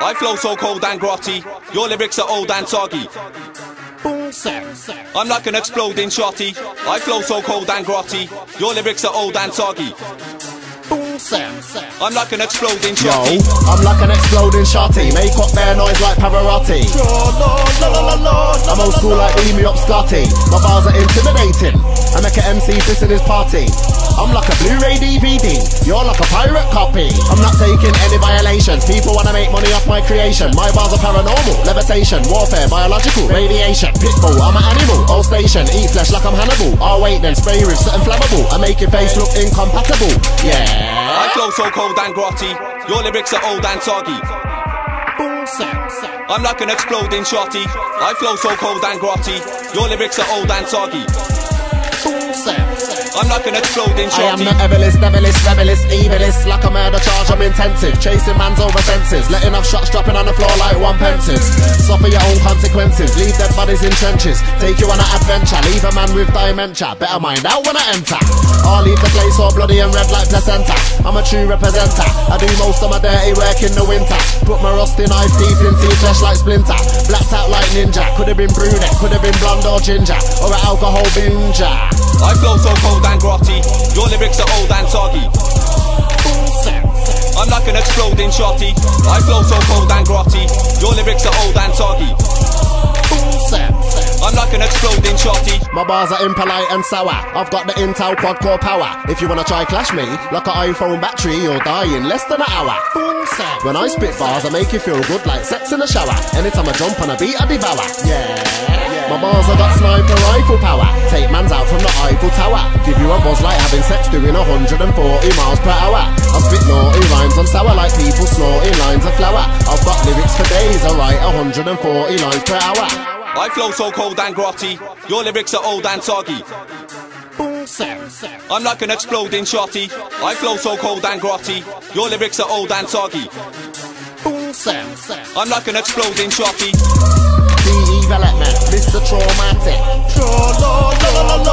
I flow so cold and grotty. Your lyrics are old and soggy. I'm like an exploding shotty. I flow so cold and grotty. Your lyrics are old and soggy. I'm like an exploding shotty. Yo, I'm like an exploding shotty. Make up bare noise like Pavarotti. I'm old school like Beam Me Up Scotty. My bars are intimidating. I make an MC pissing his party. I'm like a Blu-ray DVD. You're like a pirate copy. I'm not taking any violations. People wanna make money off my creation. My bars are paranormal, levitation, warfare, biological, radiation. Pitbull, I'm an animal. All station, eat flesh like I'm Hannibal. Oh wait then, spray with something flammable. I make your face look incompatible. Yeah. I flow so cold and grotty. Your lyrics are old and soggy. I'm like an exploding shotty. I flow so cold and grotty. Your lyrics are old and soggy. I'm like an exploding shotty. I am the evilest, devilist, rebelist, evilist. Like a murder charge, I'm intensive. Chasing mans over fences. Letting off shots dropping on the floor like one pences. Suffer your own consequences. Leave dead bodies in trenches. Take you on an adventure. Leave a man with dementia. Better mind out when I enter. I'll leave the place all bloody and red like placenta. I'm a true representer. I do most of my dirty work in the winter. Put my rusty knife deep into your flesh like Splinter. Blacked out like ninja. Could've been brunette, could've been blonde or ginger. Or an alcohol binger. I flow so cold and grotty. Your lyrics are old and soggy. I'm like an exploding shotty. I flow so cold and grotty. Your lyrics are old and soggy. I'm like an exploding shotty. My bars are impolite and sour. I've got the Intel quad-core power. If you wanna try clash me, like an iPhone battery, you'll die in less than an hour. When I spit bars, I make you feel good like sex in the shower. Anytime I jump on a beat, I devour. Yeah. My bars have got sniper rifle power. Take mans out from the Eiffel Tower. Give you a buzz like having sex doing 140 miles per hour. I spit naughty rhymes, I'm sour like people snorting lines of flour. I've got lyrics for days, I write 140 lines per hour. I flow so cold and grotty. Your lyrics are old and soggy. I'm like an exploding shotty. I flow so cold and grotty. Your lyrics are old and soggy. I'm like an exploding shotty. Development, Mr. Traumatic.